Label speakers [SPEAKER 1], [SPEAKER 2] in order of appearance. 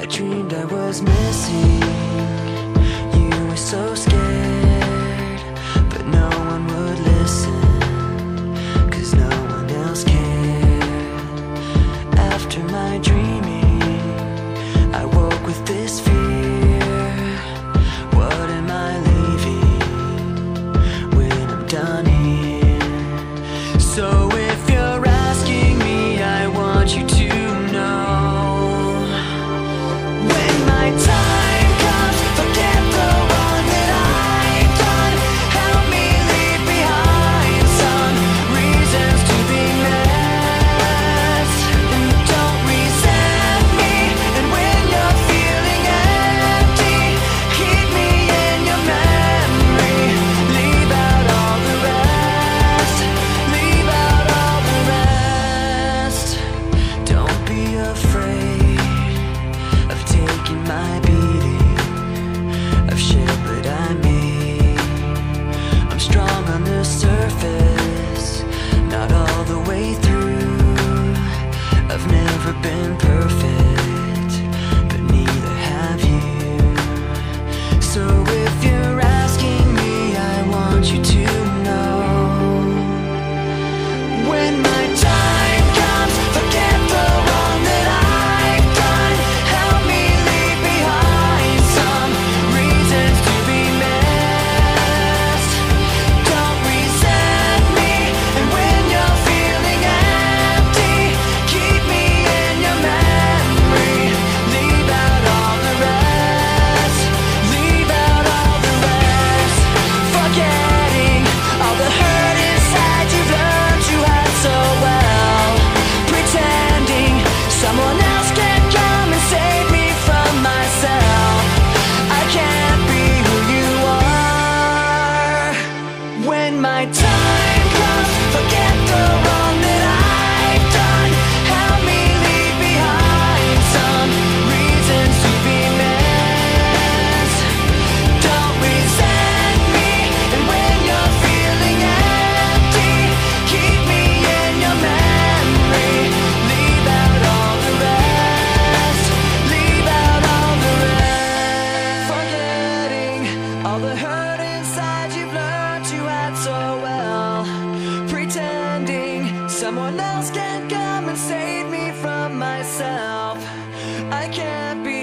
[SPEAKER 1] dreamed I was missing. You were so scared, but no one would listen, 'cause no one else cared. After my dreaming, I woke with this fear. What am I leaving when I'm done here? So if you're asking me, I want you to know, when my time comes, forget the wrong that I've done. Help me leave behind some reasons to be missed. And don't resent me. And when you're feeling empty, keep me in your memory. Leave out all the rest. Leave out all the rest. Don't be afraid of taking my beating, of shit that I made. I'm strong on the surface, not all the way through. I've never been perfect, but neither have you. So if you're asking me, I want you to know, when my time comes, forget the wrong that I've done. Help me leave behind some reasons to be missed. Don't resent me. And when you're feeling empty, keep me in your memory. Leave out all the rest. Leave out all the rest. Forgetting all the hurt inside you've learned you had so well. Pretending someone else can come and save me from myself. I can't be who you are. When my time comes, forget the wrong that I've done. Help me leave behind some reasons to be missed. Don't resent me. And when you're feeling empty, keep me in your memory. Leave out all the rest. Leave out all the rest. Forgetting all the hurt inside you've learned you had so well. Pretending someone else can come and save me from myself. I can't be